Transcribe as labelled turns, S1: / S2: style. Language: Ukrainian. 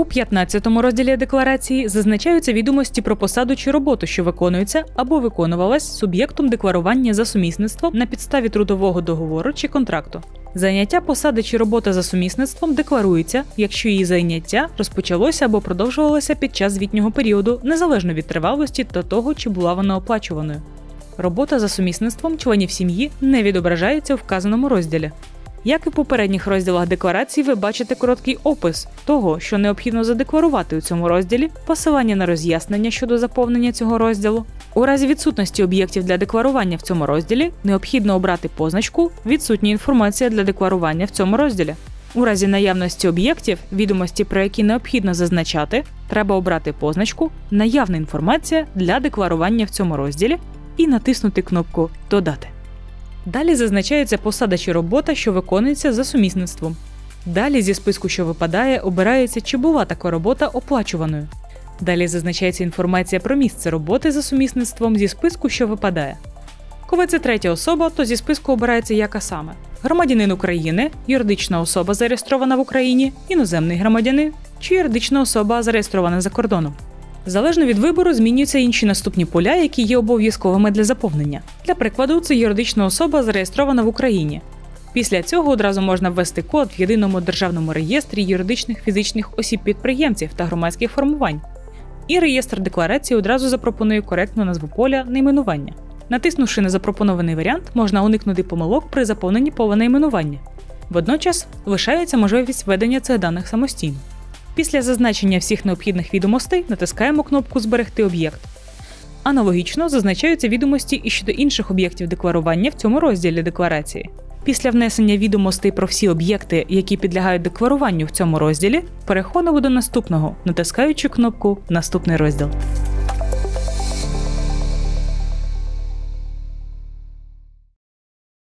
S1: У 15-му розділі декларації зазначаються відомості про посаду чи роботу, що виконується або виконувалась суб'єктом декларування за сумісництвом на підставі трудового договору чи контракту. Заняття посади чи робота за сумісництвом декларується, якщо її заняття розпочалося або продовжувалося під час звітнього періоду, незалежно від тривалості та того, чи була вона оплачуваною. Робота за сумісництвом членів сім'ї не відображається у вказаному розділі. Як і в попередніх розділах декларації, ви бачите короткий опис того, що необхідно задекларувати у цьому розділі, посилання на роз'яснення щодо заповнення цього розділу. У разі відсутності об'єктів для декларування в цьому розділі необхідно обрати позначку «Відсутня інформація для декларування в цьому розділі». У разі наявності об'єктів, відомості про які необхідно зазначати, треба обрати позначку «Наявна інформація для декларування в цьому розділі» і натиснути кнопку «Додати». Далі зазначається посада чи робота, що виконується за сумісництвом. Далі зі списку, що випадає, обирається, чи була така робота оплачуваною. Далі зазначається інформація про місце роботи за сумісництвом зі списку, що випадає. Коли це третя особа, то зі списку обирається яка саме: громадянин України, юридична особа, зареєстрована в Україні, іноземний громадянин чи юридична особа, зареєстрована за кордоном. Залежно від вибору змінюються інші наступні поля, які є обов'язковими для заповнення. Для прикладу, це юридична особа, зареєстрована в Україні. Після цього одразу можна ввести код в Єдиному державному реєстрі юридичних фізичних осіб-підприємців та громадських формувань. І реєстр декларації одразу запропонує коректну назву поля найменування. Натиснувши на запропонований варіант, можна уникнути помилок при заповненні поля найменування. Водночас лишається можливість введення цих даних самостійно. Після зазначення всіх необхідних відомостей натискаємо кнопку «Зберегти об'єкт». Аналогічно зазначаються відомості і щодо інших об'єктів декларування в цьому розділі декларації. Після внесення відомостей про всі об'єкти, які підлягають декларуванню в цьому розділі, переходимо до наступного, натискаючи кнопку «Наступний розділ».